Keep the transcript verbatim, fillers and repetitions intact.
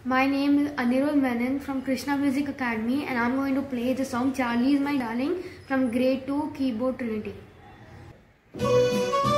My name is Aniruddha Menon from Krishna Music Academy, and I'm going to play the song Charlie is My Darling from Grade two Keyboard Trinity.